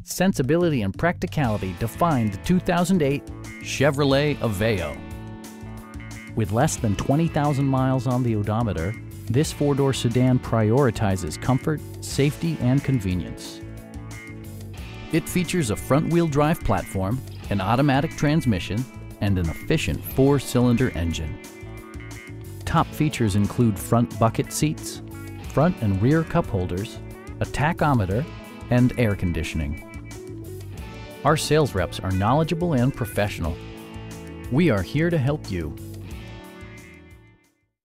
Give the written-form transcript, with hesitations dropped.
Sensibility and practicality define the 2008 Chevrolet Aveo. With less than 20,000 miles on the odometer, this four-door sedan prioritizes comfort, safety, and convenience. It features a front-wheel drive platform, an automatic transmission, and an efficient four-cylinder engine. Top features include front bucket seats, front and rear cup holders, a tachometer, and air conditioning. Our sales reps are knowledgeable and professional. We are here to help you.